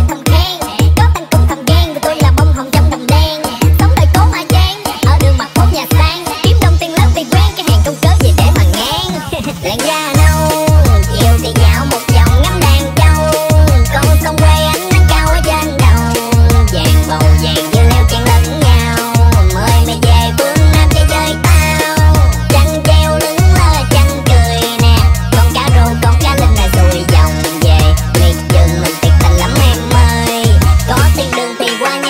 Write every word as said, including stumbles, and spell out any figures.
thầm khen. Có thằng cùng thầm ghen vì tôi là bông hồng trong đầm đen. Sống đời cố mà chán, ở đường mặt phố nhà sang. Kiếm đồng tiền lớn vì quen cái hàng công cớ gì để mà ngán. Làn da nâu, chiều thì dạo một vòng ngắm đàn châu. Con sông quê ánh nắng cao ở trên đầu. Vàng bầu vàng dưa leo chen lẫn nhau. Mời mày về phương Nam chơi chơi tao. Trăng treo lưng lơ trăng cười nè. Con cá rô con cá linh là rồi vòng về. Miệt vườn mình thiệt tình lắm em ơi. Có thiên đường thì qua